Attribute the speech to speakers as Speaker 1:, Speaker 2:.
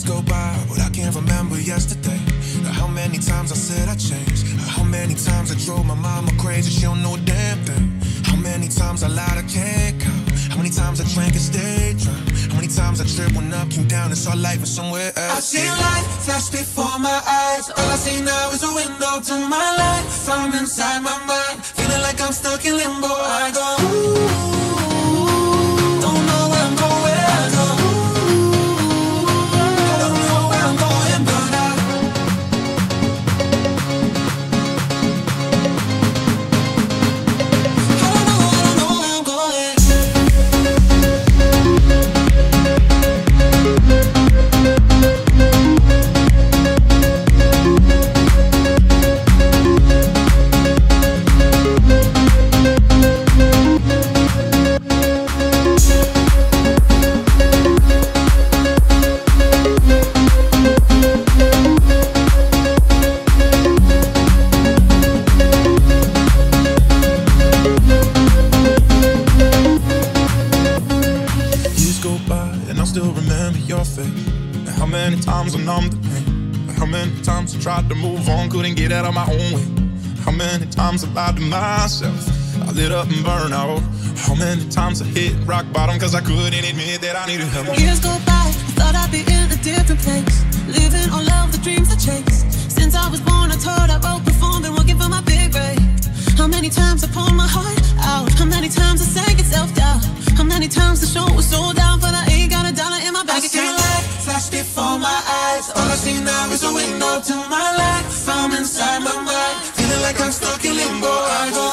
Speaker 1: Years go by, but I can't remember yesterday. How many times I said I changed. How many times I drove my mama crazy, she don't know a damn thing. How many times I lied, I can't count. How many times I drank and stayed drunk. How many times I tripped when up, came down and saw life is somewhere else. I see light flash before my eyes. All I see now is a window to my life. I'm inside my mind, feeling like I'm stuck in limbo. I go, ooh, don't know where I'm going. I go, ooh, don't know where I'm going, but tried to move on, couldn't get out of my own way. How many times I lied to myself, I lit up and burned out. How many times I hit rock bottom cause I couldn't admit that I needed help.
Speaker 2: Years go by, I thought I'd be in a different place, living all of the dreams I chase. Since I was born I taught, I wrote, performed, been working for my big break. How many times I pulled my heart out, how many times I sang it self-doubt. How many times the show was sold out, but I ain't got $1 in my bank account. I see light flash before my eyes. All I see now is a window to my life. I'm inside my mind, feeling like I'm stuck in limbo. I go,